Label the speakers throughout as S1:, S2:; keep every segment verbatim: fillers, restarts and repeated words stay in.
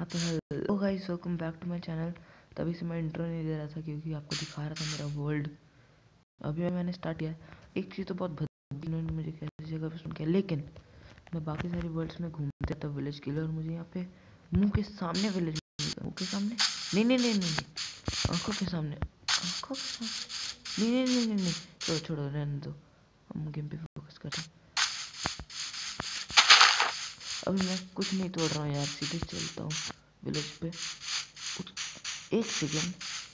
S1: तो hello guys, welcome back to my channel. तभी से मैं इंट्रो नहीं दे रहा था क्योंकि आपको दिखा रहा था मेरा वर्ल्ड। अभी मैंने स्टार्ट किया। एक चीज़ तो बहुत भद्दी इन्होंने मुझे कैसी जगह पे सुन किया, लेकिन मैं बाकी सारी वर्ल्ड्स में घूमते था विलेज के लिए, और मुझे यहाँ पे मुंह के सामने विलेज, मुंह के सामने नहीं नहीं नहीं नहीं आंखों के सामने, आंखों के सामने नहीं नहीं नहीं नहीं छोड़ो छोड़ो रहने दो, हम गेम पे फोकस कर रहे हैं। अभी मैं कुछ नहीं तोड़ रहा हूँ यार, सीधे चलता हूँ विलेज पे। एक सेकेंड,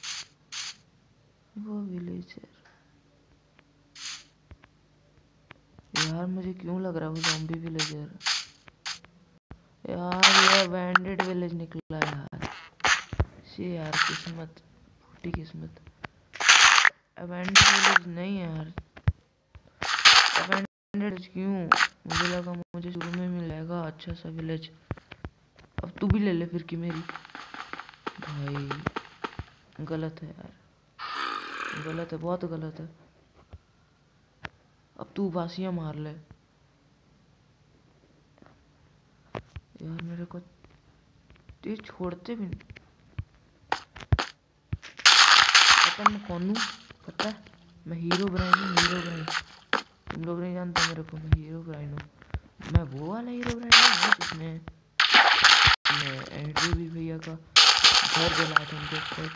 S1: वो विलेजर यार, मुझे क्यों लग रहा है वो ज़ॉम्बी विलेजर यार। ये अबैंडेड विलेज निकला यार, शी यार, किस्मत, फूटी किस्मत। अबैंडेड विलेज नहीं यार, अबैंडेड क्यों? मुझे लगा मुझे शुरू में मिलेगा अच्छा सा विलेज। अब तू भी ले ले फिर की मेरी। भाई गलत है यार, गलत है, बहुत गलत है। अब तू बासियां मार ले यार, मेरे को ये छोड़ते भी नहीं। पता मैं कौन हूँ, पता है मैं हीरो ब्राइन हूँ, हीरो ब्राइन। तुम लोग नहीं जानते मेरे को, मैं हीरो ब्राइन हूँ। मैं वो वाला हीरो ब्राइन हूँ जिसने एंड्री भी भैया का घर जलाया था उनके।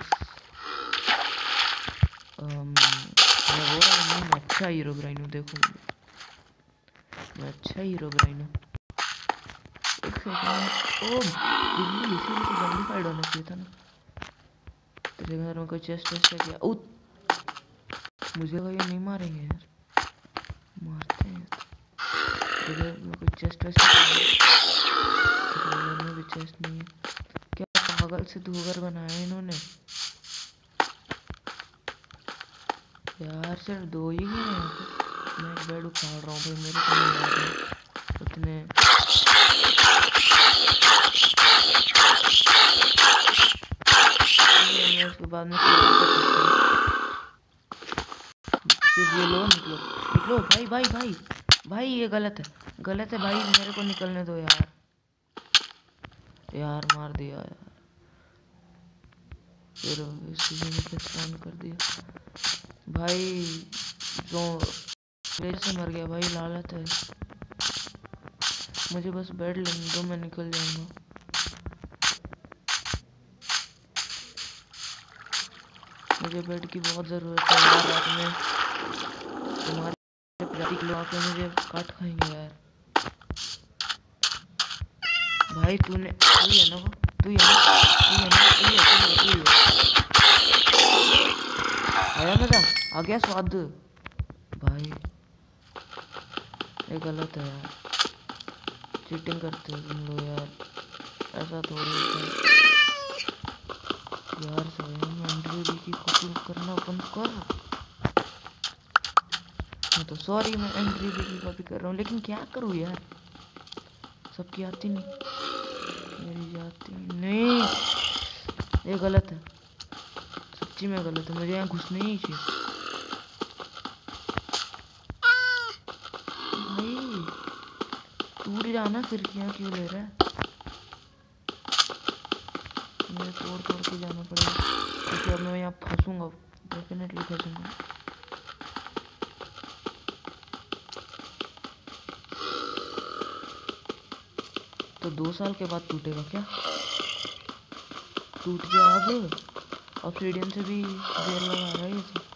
S1: मैं वो वाला नहीं, मैं अच्छा हीरो ब्राइन हूँ। देखो मैं अच्छा हीरो ब्राइन हूँ। एक सेकंड, ओ बिल्ली, इसीलिए तो जल्दी फाइट होना चाहिए था ना। तेरे घर में कोई चेस्ट वेस्ट है क्या? ओ मुझे लगा ये नहीं मारेंगे यार, मारते हैं। तेरे घर में कोई चेस्ट वेस्ट है? तेरे घर में भी चेस्ट नहीं है क्या? पागल से दो घर बनाए इन्होंने यार, सिर्फ दो ही हैं यहाँ पे। मैं एक बेड उखाड़ रहा हूँ भाई, मेरे को नहीं मार रहे उतने। उसके बाद में सिर्फ ये लो, निकलो निकलो भाई भाई भाई भाई, ये गलत है, गलत है भाई, मेरे को निकलने दो यार। यार मार दिया यार, फिर इसलिए स्पॉन कर दिया भाई। जो फिर से मर गया भाई, लालच है। मुझे बस बेड लेने दो, मैं निकल जाऊंगा। मुझे बेड की बहुत ज़रूरत है यार, रात में तुम्हारे प्रजाति के लोग आके मुझे काट खाएंगे यार। भाई तूने, तू ही है ना वो, तू ही है ना, तू ही है ना, तू ही है, तू ही है, तू ही है। आया मजा, आ गया स्वाद भाई। ये गलत है यार, चीटिंग करते हो तुम लोग यार, ऐसा थोड़ी होता है यार। स्वयं एंड्री की कॉपी करना बंद कर। मैं तो सॉरी, मैं एंड्री की कॉपी कर रहा हूँ, लेकिन क्या करूँ यार, सबकी आती नहीं, मेरी जाती नहीं। ये गलत है, सच्ची में गलत है, मुझे यहाँ घुसने ही चाहिए भाई। टूट जाना फिर, क्या क्यों ले रहा है? मुझे तोड़ तोड़ के जाना पड़ेगा क्योंकि अब मैं यहाँ फंसूंगा, डेफिनेटली फंसूंगा। तो दो साल के बाद टूटेगा क्या? टूट गया अब, ऑब्सीडियन से भी देर लगा रहा है ये सब।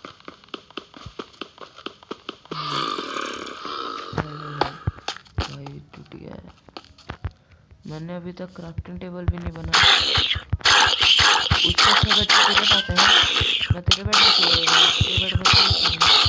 S1: भाई टूट गया है। मैंने अभी तक क्राफ्टिंग टेबल भी नहीं बनाया। उससे अच्छा बेड तेरे पास है, मैं तेरे बेड पे तेरे बेड में